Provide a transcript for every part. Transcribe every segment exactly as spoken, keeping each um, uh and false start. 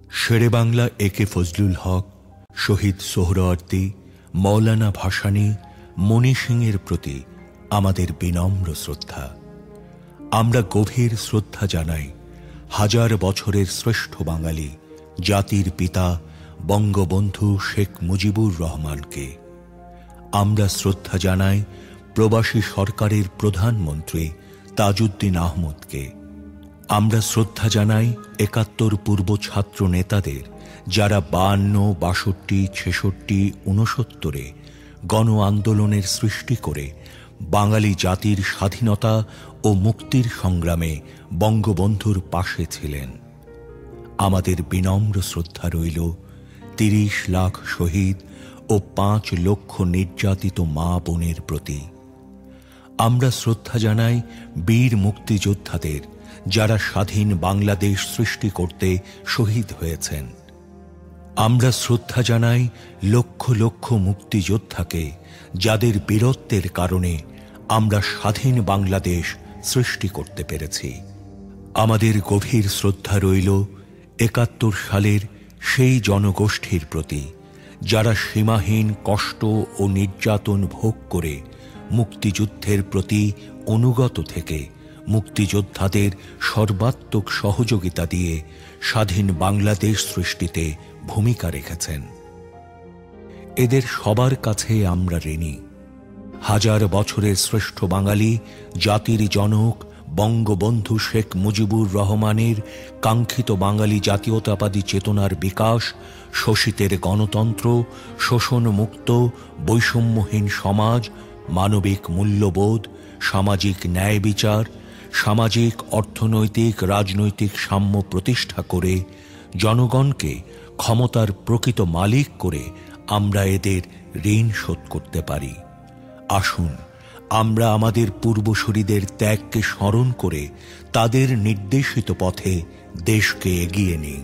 শেরে বাংলা এ কে ফজলুল হক, শহীদ সোহরাওয়ার্দী, মৌলানা ভাসানী, মণি সিংয়ের প্রতি আমাদের বিনম্র শ্রদ্ধা। আমরা গভীর শ্রদ্ধা জানাই হাজার বছরের শ্রেষ্ঠ বাঙালি জাতির পিতা বঙ্গবন্ধু শেখ মুজিবুর রহমানকে। আমরা শ্রদ্ধা জানাই প্রবাসী সরকারের প্রধানমন্ত্রী তাজউদ্দিন আহমদকে। আমরা শ্রদ্ধা জানাই একাত্তর পূর্ব ছাত্র নেতাদের, যারা বায়ান্ন, বাষট্টি, ছেষট্টি, ঊনসত্তরে গণ আন্দোলনের সৃষ্টি করে বাঙালি জাতির স্বাধীনতা ও মুক্তির সংগ্রামে বঙ্গবন্ধুর পাশে ছিলেন। আমাদের বিনম্র শ্রদ্ধা রইল তিরিশ লাখ শহীদ ও পাঁচ লক্ষ নির্যাতিত মা বোনের প্রতি। আমরা শ্রদ্ধা জানাই বীর মুক্তিযোদ্ধাদের, যারা স্বাধীন বাংলাদেশ সৃষ্টি করতে শহীদ হয়েছেন। আমরা শ্রদ্ধা জানাই লক্ষ লক্ষ মুক্তিযোদ্ধাকে, যাদের বীরত্বের কারণে আমরা স্বাধীন বাংলাদেশ সৃষ্টি করতে পেরেছি। আমাদের গভীর শ্রদ্ধা রইল একাত্তর সালের সেই জনগোষ্ঠীর প্রতি, যারা সীমাহীন কষ্ট ও নির্যাতন ভোগ করে মুক্তিযুদ্ধের প্রতি অনুগত থেকে মুক্তিযোদ্ধাদের সর্বাত্মক সহযোগিতা দিয়ে স্বাধীন বাংলাদেশ সৃষ্টিতে ভূমিকা রেখেছেন। এদের সবার কাছে আমরা ঋণী। হাজার বছরের শ্রেষ্ঠ বাঙালি জাতির জনক বঙ্গবন্ধু শেখ মুজিবুর রহমানের কাঙ্ক্ষিত বাঙালি জাতীয়তাবাদী চেতনার বিকাশ, শোষিতের গণতন্ত্র, শোষণমুক্ত বৈষম্যহীন সমাজ, মানবিক মূল্যবোধ, সামাজিক ন্যায় বিচার, সামাজিক অর্থনৈতিক রাজনৈতিক সাম্য প্রতিষ্ঠা করে জনগণকে ক্ষমতার প্রকৃত মালিক করে আমরা এদের ঋণ শোধ করতে পারি। আসুন আমরা আমাদের পূর্বসূরীদের ত্যাগকে স্মরণ করে তাদের নির্দেশিত পথে দেশকে এগিয়ে নিই।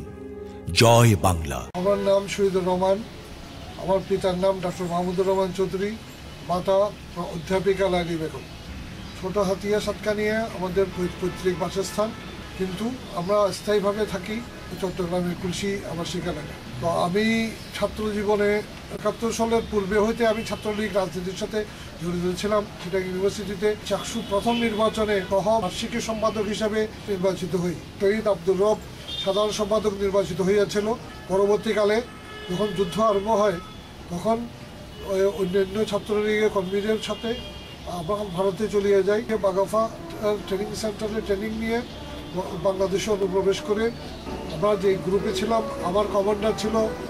জয় বাংলা। আমার নাম শহীদুর রহমান। আমার পিতার নাম ডক্টর মাহমুদুর রহমান চৌধুরী, মাতা অধ্যাপিকা লাইলি বেগম। ছোট হাতিয়া সাতকানিয়া আমাদের পৈতৃক বাসস্থান, কিন্তু আমরা স্থায়ীভাবে থাকি চট্টগ্রামের কুলসি আবাসিক এলাকায়। তো আমি ছাত্র জীবনে একাত্তর সালের পূর্বে হইতে আমি ছাত্রলীগ রাজনীতির সাথে জড়িত ছিলাম। সেটা ইউনিভার্সিটিতে চাকসু প্রথম নির্বাচনে সহ বার্ষিকী সম্পাদক হিসাবে নির্বাচিত হই। শহীদ আব্দুর রব সাধারণ সম্পাদক নির্বাচিত হইয়াছিল। পরবর্তীকালে যখন যুদ্ধ আরম্ভ হয়, তখন অন্যান্য ছাত্রলীগের কর্মীদের সাথে আমরা ভারতে চলে যাই। বাগাফা ট্রেনিং সেন্টারে ট্রেনিং নিয়ে বাংলাদেশে অনুপ্রবেশ করে আমরা যে গ্রুপে ছিলাম, আমার কমান্ডার ছিল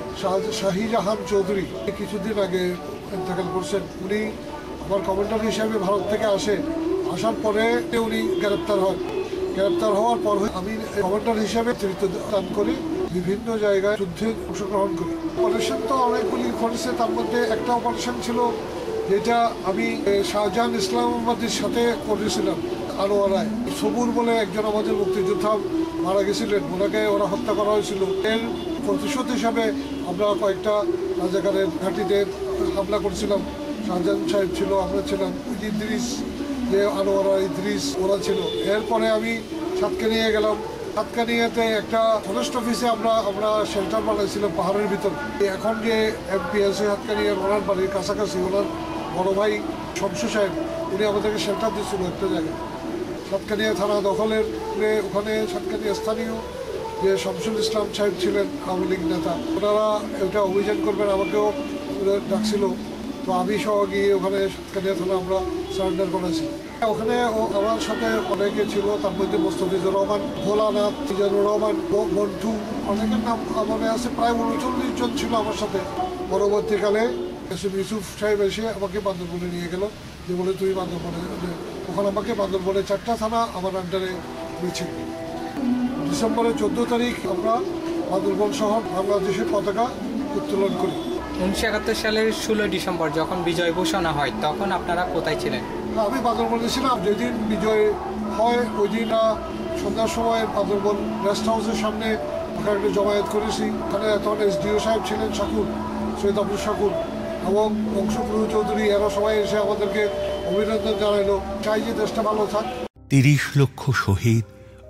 শাহিজাহান চৌধুরী। কিছুদিন আগে ইন্তেকাল করছেন। উনি আমার কমান্ডার হিসাবে ভারত থেকে আসে। আসার পরে উনি গ্রেপ্তার হন। গ্রেপ্তার হওয়ার পর আমি কমান্ডার হিসাবে নেতৃত্ব দান করি, বিভিন্ন জায়গায় যুদ্ধে অংশগ্রহণ করি। অপারেশন তো অনেকগুলি করেছে, তার মধ্যে একটা অপারেশন ছিল যেটা আমি শাহজাহান ইসলামাবাদের সাথে করেছিলাম আনোয়ারায়। সবুর বলে একজন আমাদের মুক্তিযোদ্ধা মারা গেছিলেন, ওনাকে ওরা হত্যা করা হয়েছিল। এর প্রতিশোধ হিসাবে আমরা কয়েকটা রাজাকারের ঘাঁটিতে হামলা করেছিলাম। শাহজাহান সাহেব ছিল, আমরা ছিলাম, ইদ্রিস যে আনোয়ারা ইদ্রিস ওরা ছিল। এরপরে আমি সাতকানিয়া গেলাম। সাতকানিয়াতে একটা ফরেস্ট অফিসে আমরা আমরা শেল্টার বানাইছিলাম পাহাড়ের ভিতর। এখন যে এমপি আছে সাতকানিয়ার, ওনার বাড়ির কাছাকাছি ওনার বড় ভাই শমসু সাহেব, উনি আমাদেরকে শেল্টার দিচ্ছিল একটা জায়গায়। সাতকানিয়া থানা দখলের ওখানে সাতকানিয়া স্থানীয় যে শমসুল ইসলাম সাহেব ছিলেন আওয়ামী লীগ নেতা, ওনারা এটা অভিযান করবেন আমাকেও ডাকছিল। তো আমি সহ গিয়ে ওখানে সাতকানিয়া থানা আমরা সারেন্ডার করেছি। ওখানে আমার সাথে অনেকে ছিল, তার মধ্যে মোস্তাফিজুর রহমান, ভোলানাথ, মিজানুর রহমান, বন্টু, অনেকের নাম মনে আছে। প্রায় উনচল্লিশ জন ছিল আমার সাথে। পরবর্তীকালে ইউসুফ সাহেব এসে আমাকে বান্দরবনে নিয়ে গেল, যে বলে তুই বান্দরবনে, ওখানে আমাকে বান্দরবনে চারটা থানা আমার আন্ডারে নিয়েছিল। ডিসেম্বরের চোদ্দ তারিখ আমরা বান্দরবন শহর বাংলাদেশের পতাকা উত্তোলন করি। উনিশশো একাত্তর সালের ষোলোই ডিসেম্বর যখন বিজয় ঘোষণা হয়, তখন আপনারা কোথায় ছিলেন? আমি বান্দরবনে ছিলাম। যেদিন বিজয় হয় ওই দিন সন্ধ্যার সময় বান্দরবন রেস্ট হাউসের সামনে একটা জমায়েত করেছি। এখানে তখন এসডিও সাহেব ছিলেন শাকুর, সৈয়দ আব্দুল শাকুর, এবং বংশপ্রভু চৌধুরী, এরা সবাই এসে আমাদেরকে অভিনন্দন জানাইল, চাই যে দেশটা ভালো থাক। তিরিশ লক্ষ শহীদ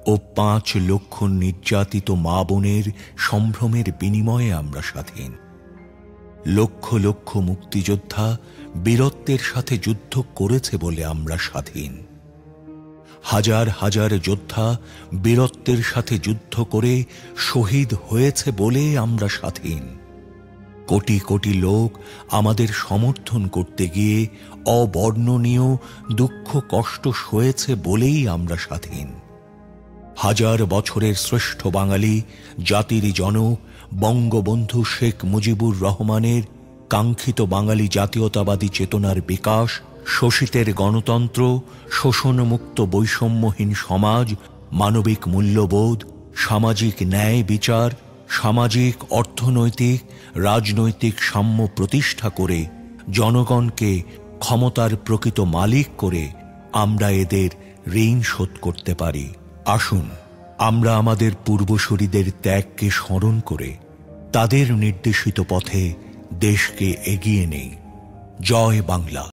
ও পাঁচ লক্ষ নির্যাতিত মা বোনের সম্ভ্রমের বিনিময়ে আমরা স্বাধীন। লক্ষ লক্ষ মুক্তিযোদ্ধা বীরত্বের সাথে যুদ্ধ করেছে বলে আমরা স্বাধীন। হাজার হাজার যোদ্ধা বীরত্বের সাথে যুদ্ধ করে শহীদ হয়েছে বলে আমরা স্বাধীন। কোটি কোটি লোক আমাদের সমর্থন করতে গিয়ে অবর্ণনীয় দুঃখ কষ্ট সয়েছে বলেই আমরা স্বাধীন। হাজার বছরের শ্রেষ্ঠ বাঙালি জাতির জনক বঙ্গবন্ধু শেখ মুজিবুর রহমানের কাঙ্ক্ষিত বাঙালি জাতীয়তাবাদী চেতনার বিকাশ, শোষিতের গণতন্ত্র, শোষণমুক্ত বৈষম্যহীন সমাজ, মানবিক মূল্যবোধ, সামাজিক ন্যায় বিচার, সামাজিক অর্থনৈতিক রাজনৈতিক সাম্য প্রতিষ্ঠা করে জনগণকে ক্ষমতার প্রকৃত মালিক করে আমরা এদের ঋণ শোধ করতে পারি। আসুন আমরা আমাদের পূর্বসূরীদের ত্যাগকে স্মরণ করে তাদের নির্দেশিত পথে দেশকে এগিয়ে নেই। জয় বাংলা।